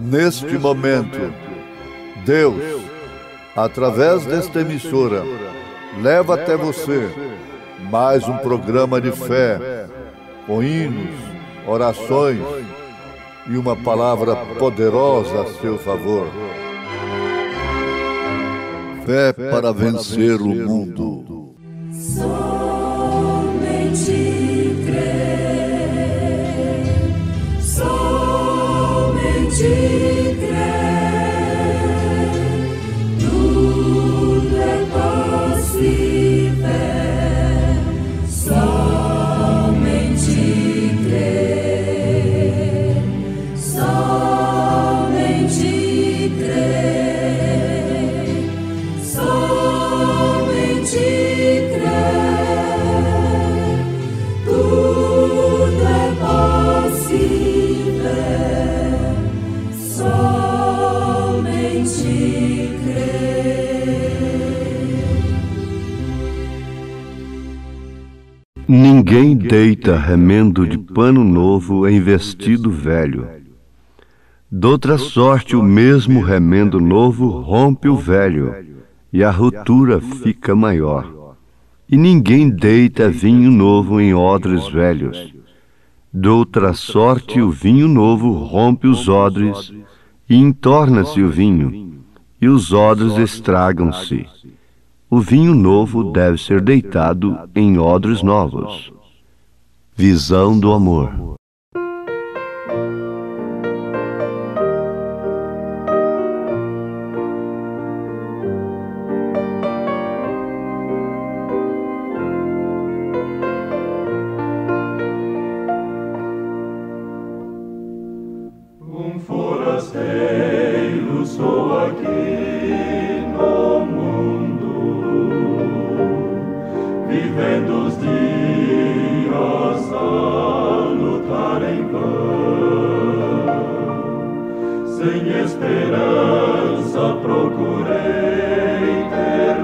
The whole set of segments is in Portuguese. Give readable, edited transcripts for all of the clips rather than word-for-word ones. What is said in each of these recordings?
Neste momento, Deus, através desta emissora, leva até você mais um programa de fé, com hinos, orações e uma palavra poderosa a seu favor. Fé para vencer o mundo. Somente crer, somente crer, tudo é possível, somente crer, somente crer, somente crer, tudo é possível, somente crer. Ninguém deita remendo de pano novo em vestido velho. Doutra sorte, o mesmo remendo novo rompe o velho, e a ruptura fica maior. E ninguém deita vinho novo em odres velhos. Doutra sorte, o vinho novo rompe os odres, e entorna-se o vinho, e os odres estragam-se. O vinho novo deve ser deitado em odres novos. Visão do amor. Um forasteiro sou aqui no mundo, vivendo os dias a lutar em vão. Sem esperança procurei ter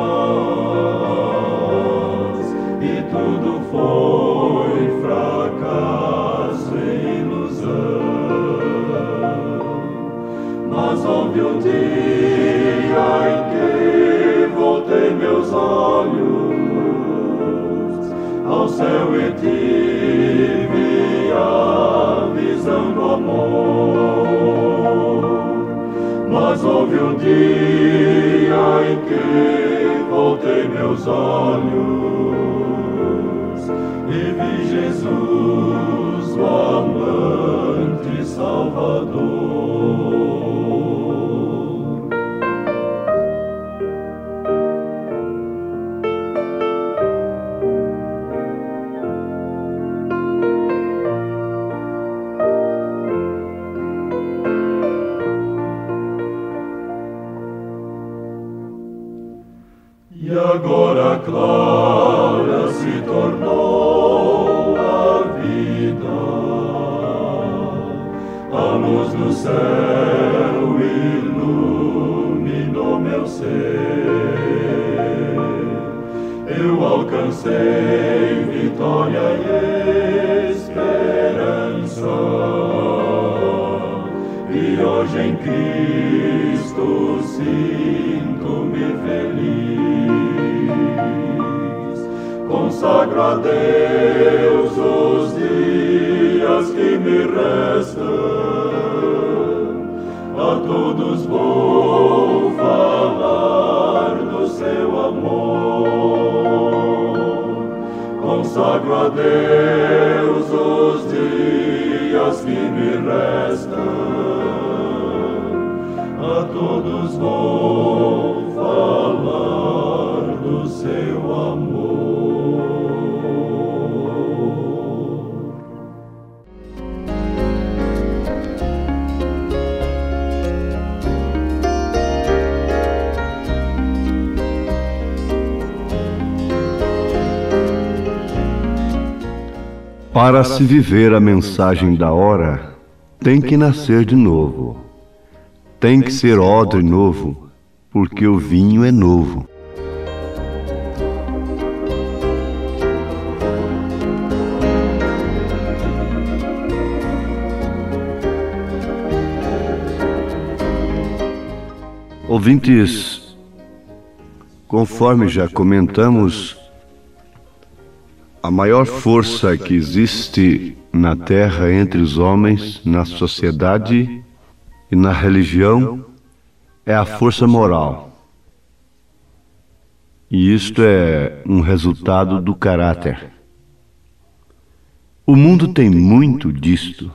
paz, e tudo foi fracasso e ilusão. Mas houve um dia em que voltei meus olhos ao céu e tive a visão do amor. Mas houve um dia em que voltei meus olhos e vi Jesus, o amante Salvador. E agora clara se tornou a vida, a luz do céu iluminou meu ser. Eu alcancei vitória e esperança, e hoje em Cristo sinto-me feliz. Consagro a Deus os dias que me restam, a todos vou falar do seu amor. Consagro a Deus os dias que me restam, a todos vou falar do seu amor. Para se viver a mensagem da hora, tem que nascer de novo. Tem que ser odre novo, porque o vinho é novo. Ouvintes, conforme já comentamos, a maior força que existe na Terra entre os homens, na sociedade e na religião é a força moral. E isto é um resultado do caráter. O mundo tem muito disto.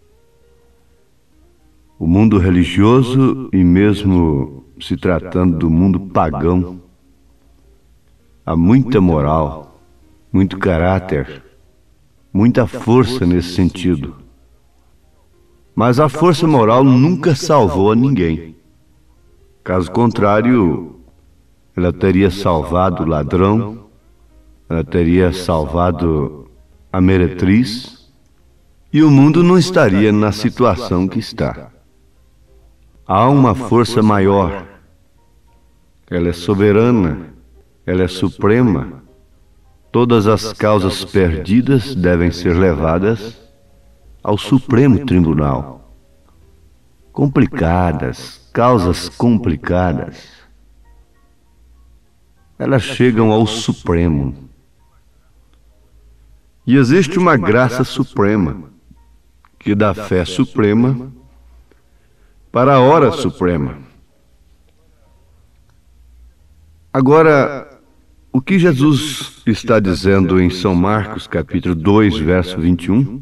O mundo religioso e mesmo se tratando do mundo pagão, há muita moral, muito caráter, muita força nesse sentido. Mas a força moral nunca salvou a ninguém. Caso contrário, ela teria salvado o ladrão, ela teria salvado a meretriz, e o mundo não estaria na situação que está. Há uma força maior. Ela é soberana, ela é suprema. Todas as causas perdidas devem ser levadas ao Supremo Tribunal. Complicadas, causas complicadas. Elas chegam ao Supremo. E existe uma graça suprema, que dá fé suprema para a hora suprema. Agora, o que Jesus está dizendo em São Marcos, capítulo 2, verso 21,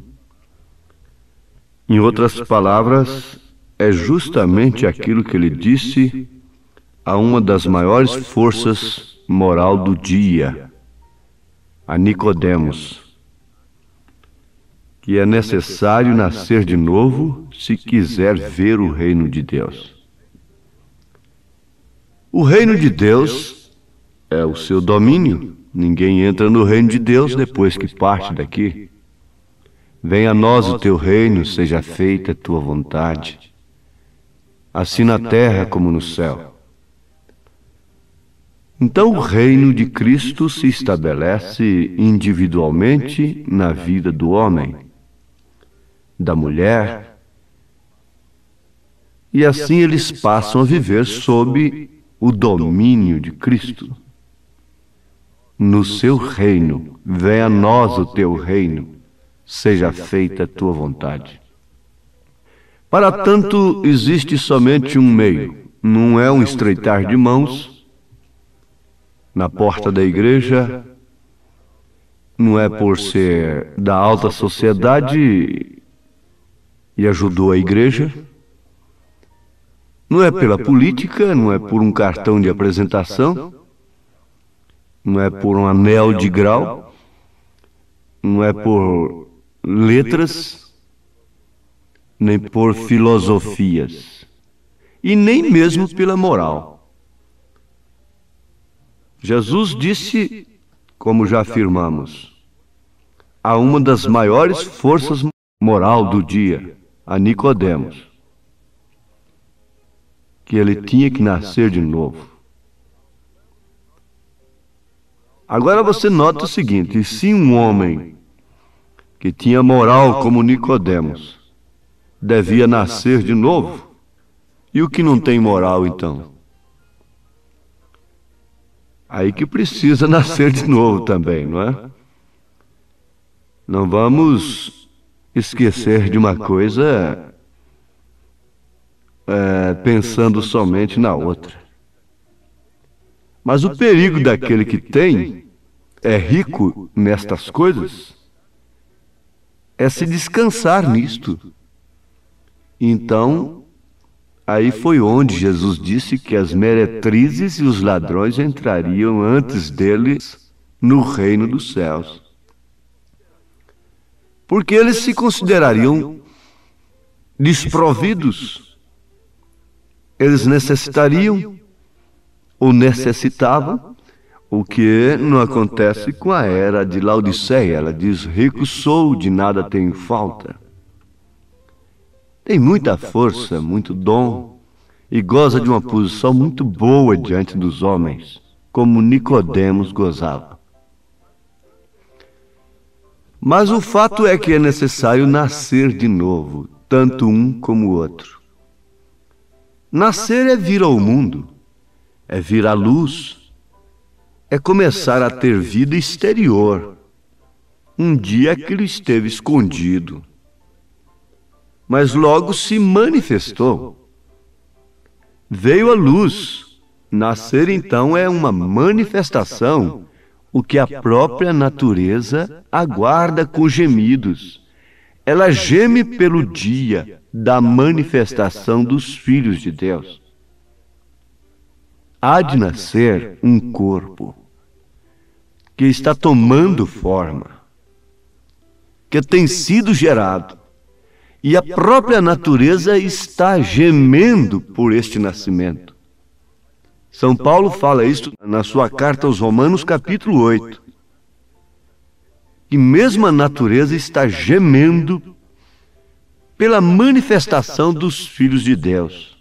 em outras palavras, é justamente aquilo que ele disse a uma das maiores forças moral do dia, a Nicodemos, que é necessário nascer de novo se quiser ver o reino de Deus. O reino de Deus é o seu domínio. Ninguém entra no reino de Deus depois que parte daqui. Venha a nós o teu reino, seja feita a tua vontade, assim na terra como no céu. Então o reino de Cristo se estabelece individualmente na vida do homem, da mulher, e assim eles passam a viver sob o domínio de Cristo. No seu reino, venha a nós o teu reino, seja feita a tua vontade. Para tanto, existe somente um meio, não é um estreitar de mãos na porta da igreja, não é por ser da alta sociedade e ajudou a igreja, não é pela política, não é por um cartão de apresentação, não é por um anel de grau, não é por letras, nem por filosofias, e nem mesmo pela moral. Jesus disse, como já afirmamos, a uma das maiores forças moral do dia, a Nicodemos, que ele tinha que nascer de novo. Agora você nota o seguinte: se um homem que tinha moral como Nicodemos devia nascer de novo, e o que não tem moral então? Aí que precisa nascer de novo também, não é? Não vamos esquecer de uma coisa pensando somente na outra. Mas o perigo daquele que é rico nestas coisas, é se descansar nisto. Então, aí foi onde Jesus disse que as meretrizes e os ladrões entrariam antes deles no reino dos céus. Porque eles se considerariam desprovidos. Eles necessitariam ou necessitavam, o que não acontece com a era de Laodiceia. Ela diz: rico sou, de nada tenho falta. Tem muita força, muito dom, e goza de uma posição muito boa diante dos homens, como Nicodemos gozava. Mas o fato é que é necessário nascer de novo, tanto um como o outro. Nascer é vir ao mundo, é vir à luz, é começar a ter vida exterior. Um dia aquilo esteve escondido, mas logo se manifestou. Veio à luz. Nascer, então, é uma manifestação, o que a própria natureza aguarda com gemidos. Ela geme pelo dia da manifestação dos filhos de Deus. Há de nascer um corpo que está tomando forma, que tem sido gerado, e a própria natureza está gemendo por este nascimento. São Paulo fala isso na sua carta aos Romanos, capítulo 8. E mesmo a natureza está gemendo pela manifestação dos filhos de Deus.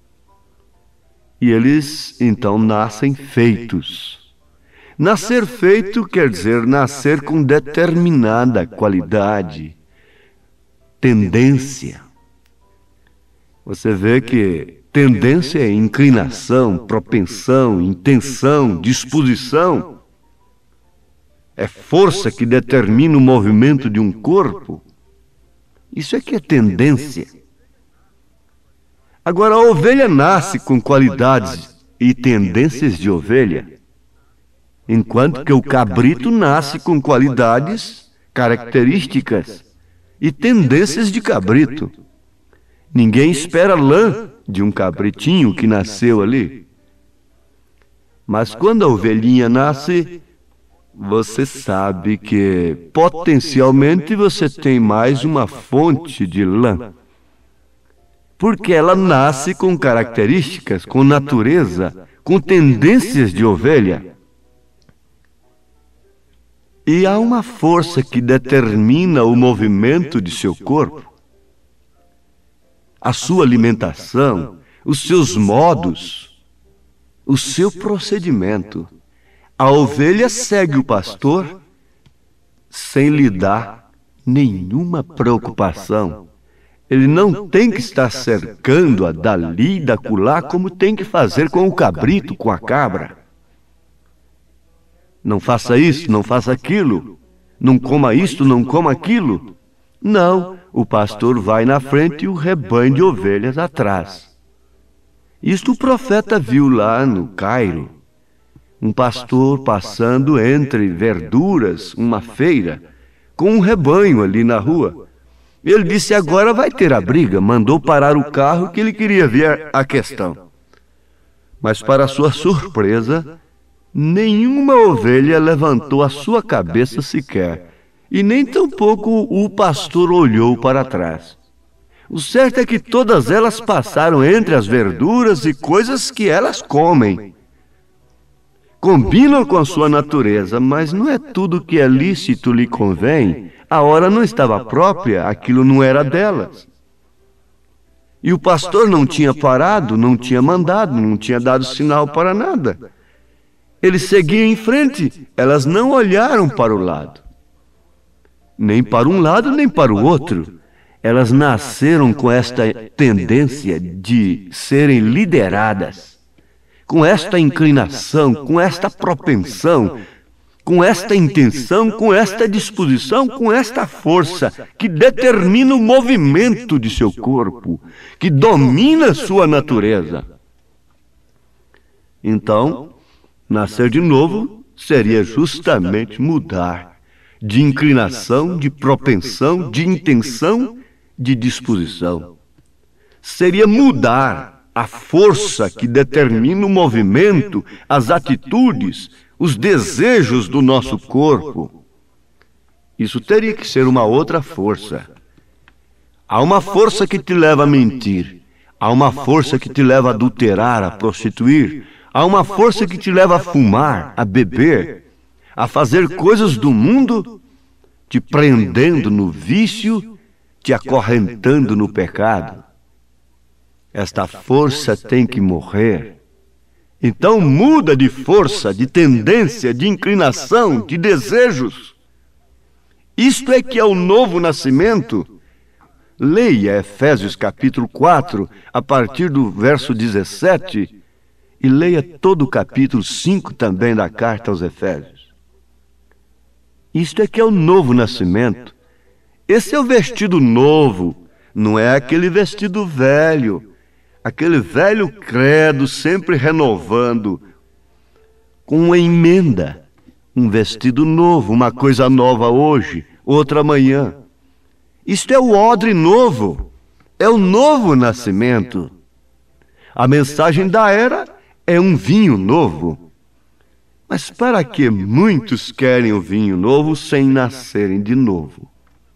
E eles, então, nascem feitos. Nascer feito quer dizer nascer com determinada qualidade, tendência. Você vê que tendência é inclinação, propensão, intenção, disposição. É força que determina o movimento de um corpo. Isso é que é tendência. Agora, a ovelha nasce com qualidades e tendências de ovelha, enquanto que o cabrito nasce com qualidades, características e tendências de cabrito. Ninguém espera lã de um cabritinho que nasceu ali. Mas quando a ovelhinha nasce, você sabe que potencialmente você tem mais uma fonte de lã. Porque ela nasce com características, com natureza, com tendências de ovelha. E há uma força que determina o movimento de seu corpo, a sua alimentação, os seus modos, o seu procedimento. A ovelha segue o pastor sem lhe dar nenhuma preocupação. Ele não tem que estar cercando-a dali e daculá como tem que fazer com o cabrito, com a cabra. Não faça isso, não faça aquilo. Não coma isto, não coma aquilo. Não, o pastor vai na frente e o rebanho de ovelhas atrás. Isto o profeta viu lá no Cairo. Um pastor passando entre verduras, uma feira, com um rebanho ali na rua. Ele disse, agora vai ter a briga. Mandou parar o carro que ele queria ver a questão. Mas para sua surpresa, nenhuma ovelha levantou a sua cabeça sequer, e nem tampouco o pastor olhou para trás. O certo é que todas elas passaram entre as verduras e coisas que elas comem. Combinam com a sua natureza, mas não é tudo que é lícito lhe convém. A hora não estava própria, aquilo não era delas. E o pastor não tinha parado, não tinha mandado, não tinha dado sinal para nada. Ele seguia em frente, elas não olharam para o lado. Nem para um lado, nem para o outro. Elas nasceram com esta tendência de serem lideradas, com esta inclinação, com esta propensão, com esta intenção, com esta disposição, com esta força que determina o movimento de seu corpo, que domina sua natureza. Então, nascer de novo seria justamente mudar de inclinação, de propensão, de intenção, de disposição. Seria mudar a força que determina o movimento, as atitudes, os desejos do nosso corpo. Isso teria que ser uma outra força. Há uma força que te leva a mentir. Há uma força que te leva a adulterar, a prostituir. Há uma força que te leva a fumar, a beber, a fazer coisas do mundo, te prendendo no vício, te acorrentando no pecado. Esta força tem que morrer. Então muda de força, de tendência, de inclinação, de desejos. Isto é que é o novo nascimento. Leia Efésios capítulo 4, a partir do verso 17, e leia todo o capítulo 5 também da carta aos Efésios. Isto é que é o novo nascimento. Esse é o vestido novo, não é aquele vestido velho, aquele velho credo sempre renovando, com uma emenda, um vestido novo, uma coisa nova hoje, outra amanhã. Isto é o odre novo, é o novo nascimento. A mensagem da era é um vinho novo. Mas para que muitos querem o vinho novo sem nascerem de novo?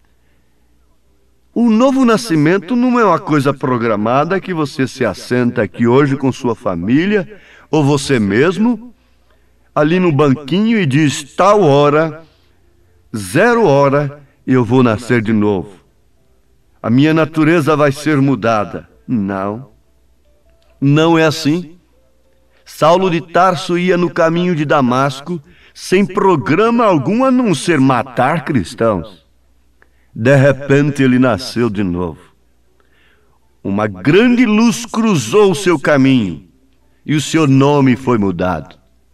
O novo nascimento não é uma coisa programada que você se assenta aqui hoje com sua família, ou você mesmo, ali no banquinho e diz, tal hora, 0 hora, eu vou nascer de novo. A minha natureza vai ser mudada. Não. Não é assim. Saulo de Tarso ia no caminho de Damasco sem programa algum a não ser matar cristãos. De repente ele nasceu de novo. Uma grande luz cruzou o seu caminho e o seu nome foi mudado.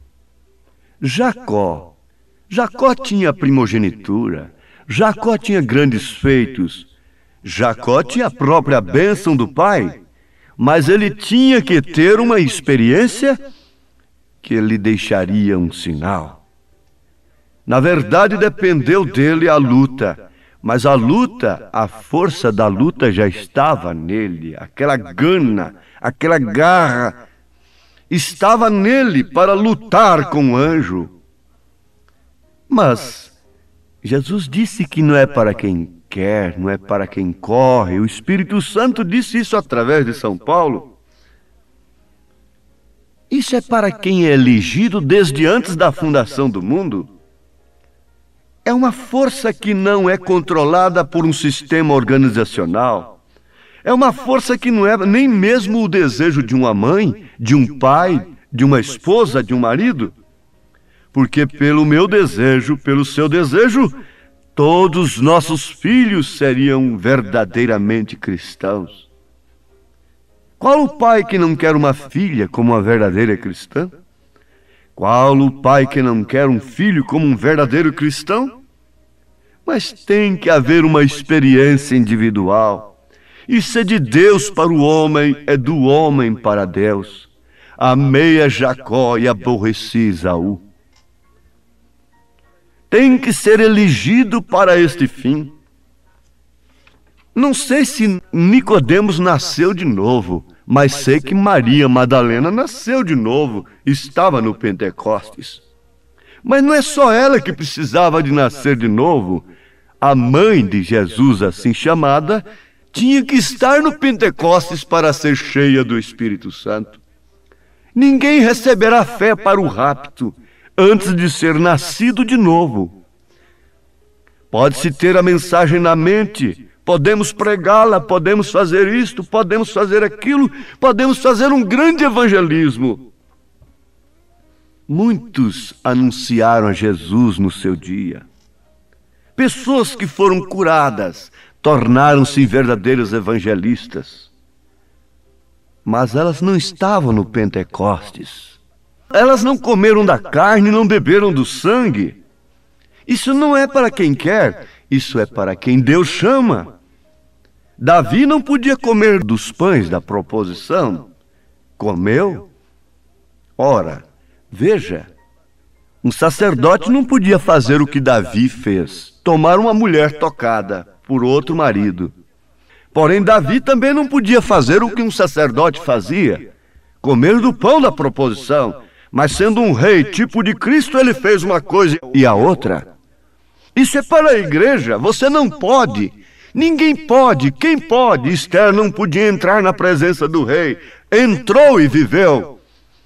Jacó tinha primogenitura, Jacó tinha grandes feitos, Jacó tinha a própria bênção do pai, mas ele tinha que ter uma experiência que lhe deixaria um sinal. Na verdade, dependeu dele a luta, mas a força da luta já estava nele, aquela gana, aquela garra, estava nele para lutar com o anjo. Mas Jesus disse que não é para quem quer, não é para quem corre. O Espírito Santo disse isso através de São Paulo. Isso é para quem é elegido desde antes da fundação do mundo. É uma força que não é controlada por um sistema organizacional. É uma força que não é nem mesmo o desejo de uma mãe, de um pai, de uma esposa, de um marido. Porque pelo meu desejo, pelo seu desejo, todos os nossos filhos seriam verdadeiramente cristãos. Qual o pai que não quer uma filha como uma verdadeira cristã? Qual o pai que não quer um filho como um verdadeiro cristão? Mas tem que haver uma experiência individual. Isso é de Deus para o homem, é do homem para Deus. Amei a Jacó e aborreci Esaú. Tem que ser elegido para este fim. Não sei se Nicodemos nasceu de novo, mas sei que Maria Madalena nasceu de novo, estava no Pentecostes. Mas não é só ela que precisava de nascer de novo. A mãe de Jesus, assim chamada, tinha que estar no Pentecostes para ser cheia do Espírito Santo. Ninguém receberá fé para o rapto antes de ser nascido de novo. Pode-se ter a mensagem na mente, podemos pregá-la, podemos fazer isto, podemos fazer aquilo, podemos fazer um grande evangelismo. Muitos anunciaram a Jesus no seu dia. Pessoas que foram curadas tornaram-se verdadeiros evangelistas. Mas elas não estavam no Pentecostes. Elas não comeram da carne, não beberam do sangue. Isso não é para quem quer, isso é para quem Deus chama. Davi não podia comer dos pães da proposição. Comeu? Ora, veja, um sacerdote não podia fazer o que Davi fez, tomar uma mulher tocada por outro marido. Porém, Davi também não podia fazer o que um sacerdote fazia, comer do pão da proposição. Mas sendo um rei tipo de Cristo, ele fez uma coisa e a outra. Isso é para a igreja, você não pode. Ninguém pode. Quem pode? Esther não podia entrar na presença do rei. Entrou e viveu.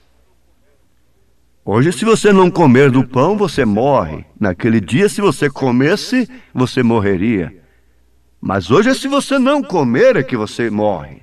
Hoje, se você não comer do pão, você morre. Naquele dia, se você comesse, você morreria. Mas hoje, se você não comer, é que você morre.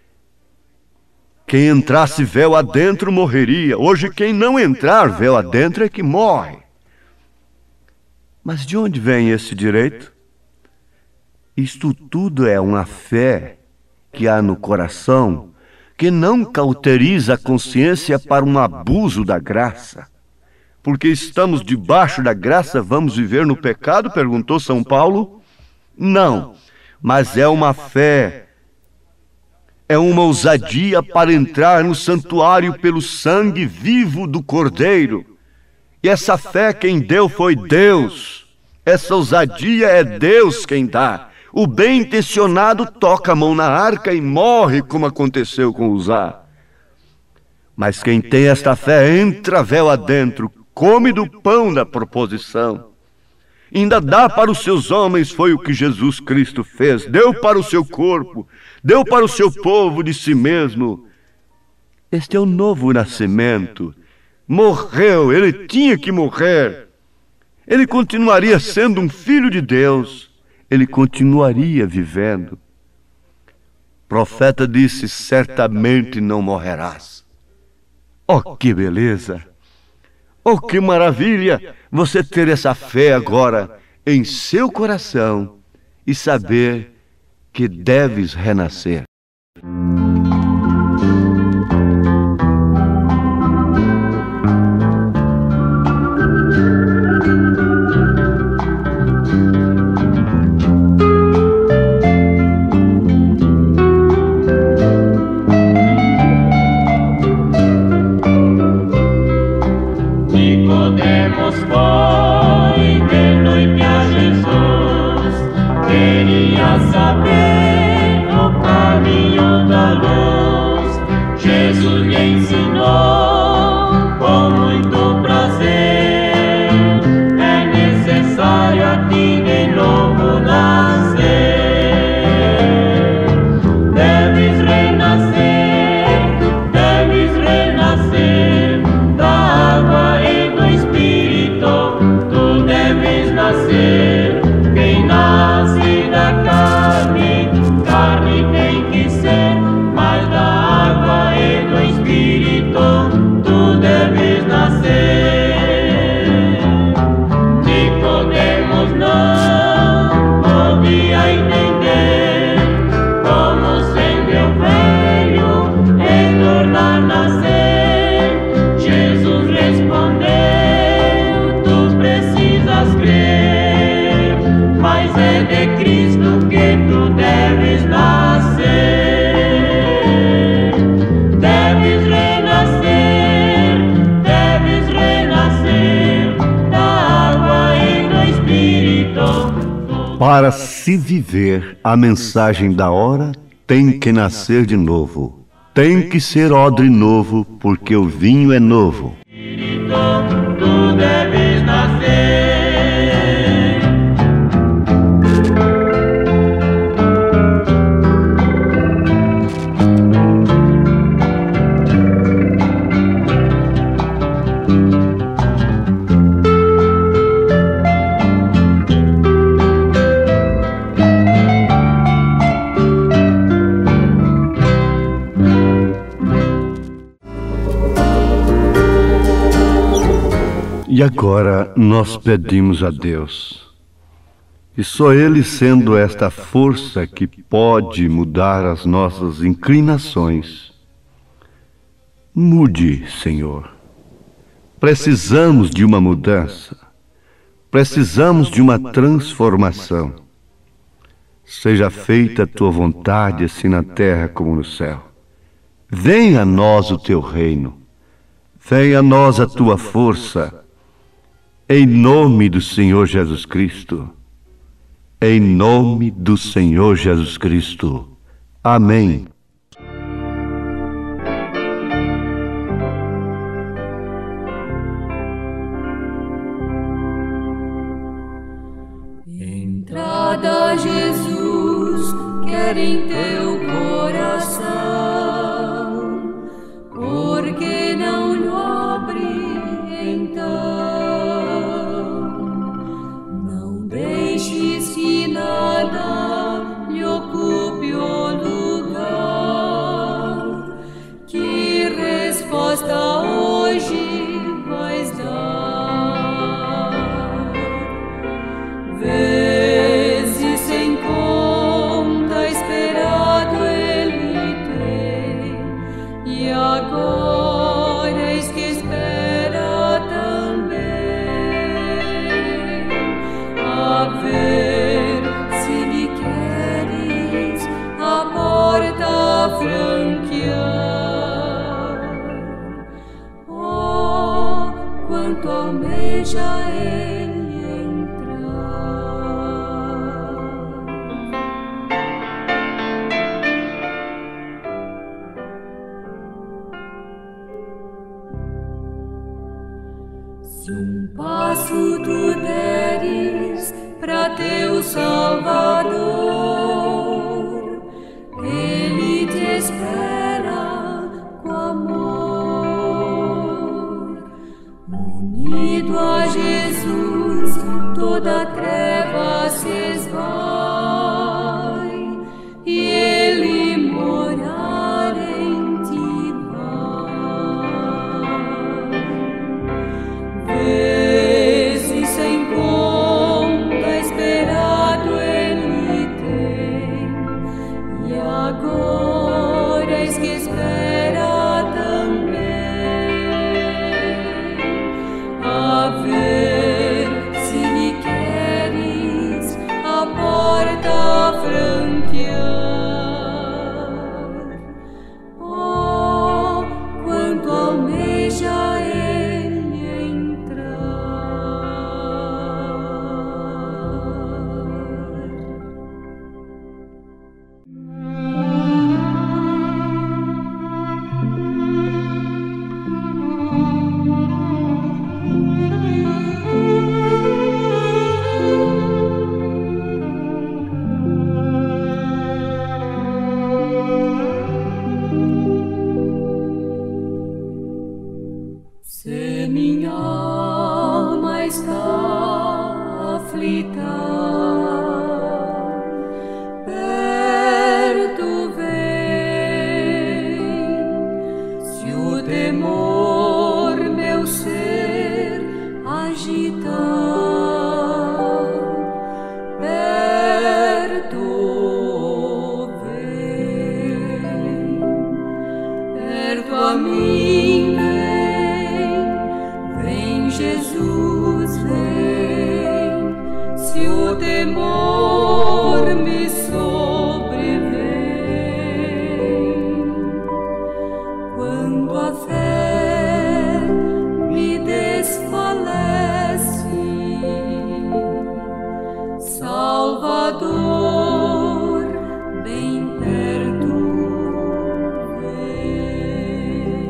Quem entrasse véu adentro morreria. Hoje, quem não entrar véu adentro é que morre. Mas de onde vem esse direito? Isto tudo é uma fé que há no coração, que não cauteriza a consciência para um abuso da graça. Porque estamos debaixo da graça, vamos viver no pecado? Perguntou São Paulo. Não, mas é uma fé, é uma ousadia para entrar no santuário pelo sangue vivo do Cordeiro. E essa fé quem deu foi Deus. Essa ousadia é Deus quem dá. O bem-intencionado toca a mão na arca e morre, como aconteceu com Uzá. Mas quem tem esta fé entra véu adentro, come do pão da proposição. Ainda dá para os seus homens, foi o que Jesus Cristo fez. Deu para o seu corpo, deu para o seu povo de si mesmo. Este é o novo nascimento. Morreu, ele tinha que morrer. Ele continuaria sendo um filho de Deus. Ele continuaria vivendo. O profeta disse, certamente não morrerás. Oh, que beleza! Oh, que maravilha você ter essa fé agora em seu coração e saber que deves renascer. Nicodemos foi de noite a Jesus, queria saber o caminho da luz. Jesus lhe ensinou com muito prazer, é necessário a ti de novo nascer. Deves renascer da água e do Espírito, tu deves nascer. Quem nasce da carne, carne tem que ser, mas da água e do Espírito, tu deves nascer. Nicodemos não podia entender como sendo eu velho em tornar a nascer. Jesus respondeu, tu precisas crer, mas é de Cristo que tu deves nascer. Deves renascer da água e do Espírito. Para se viver a mensagem da hora, tem que nascer de novo. Tem que ser odre novo, porque o vinho é novo. Tu deves nascer. E agora nós pedimos a Deus, e só Ele sendo esta força que pode mudar as nossas inclinações. Mude, Senhor. Precisamos de uma mudança, precisamos de uma transformação. Seja feita a tua vontade, assim na terra como no céu. Venha a nós o teu reino, venha a nós a tua força. Em nome do Senhor Jesus Cristo. Em nome do Senhor Jesus Cristo. Amém. Entrada, Jesus, quer em teu coração, porque não lhe abre então. Não deixes que nada lhe ocupe o lugar. e agora eis que espera também a ver se lhe queres a porta franquear. Oh, quanto almeja ele entrar. Se um passo tu deres pra teu Salvador, ele te espera com amor. Unido a Jesus, toda treva se esvai e ele morar em ti vai. Vezes sem conta esperado ele tem, e agora eis que espera também a ver se lhe queres a porta franquear. Oh, quanto almeja ele entrar. Se minha alma está aflita, perto vem. Se o temor meu ser agita, perto vem. Perto a mim vem, Jesus vem. Se o temor me sobrevém, quando a fé me desfalece, Salvador bem perto vem.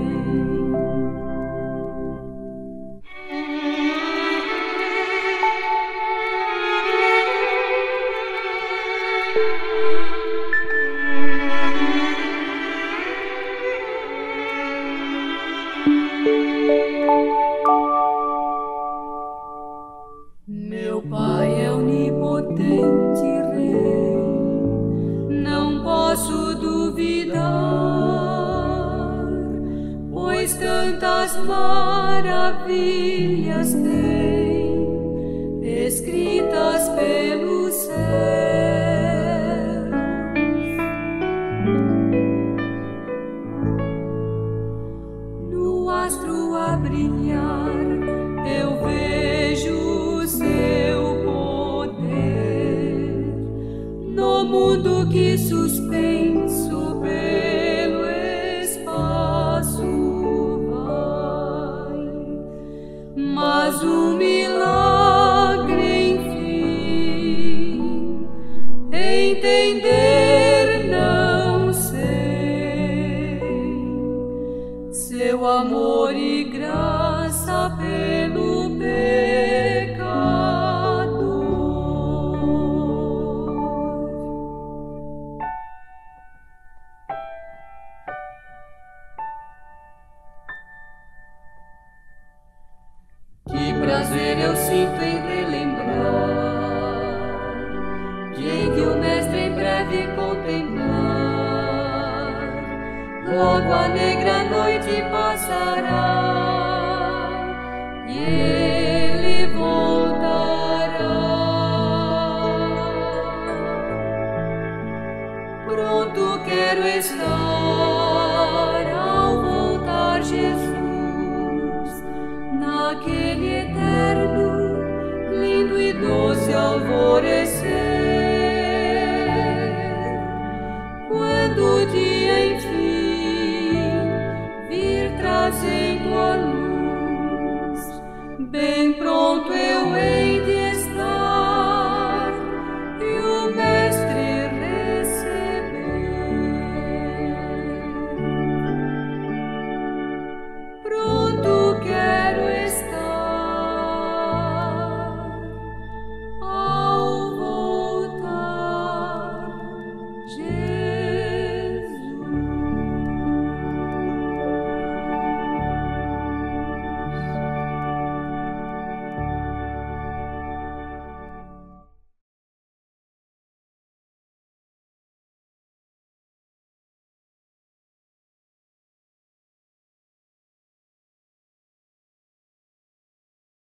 Meu Pai é onipotente Rei, não posso duvidar, pois tantas maravilhas tem escritas pelos céus. No astro a brilhar eu vejo o seu poder, no mundo que suspenso pelo espaço vai, mas o milagre enfim entender não sei, seu amor e graça pelo pecador. Que prazer eu sinto em relembrar dia em que o Mestre em breve contemplar, logo a negra noite passará e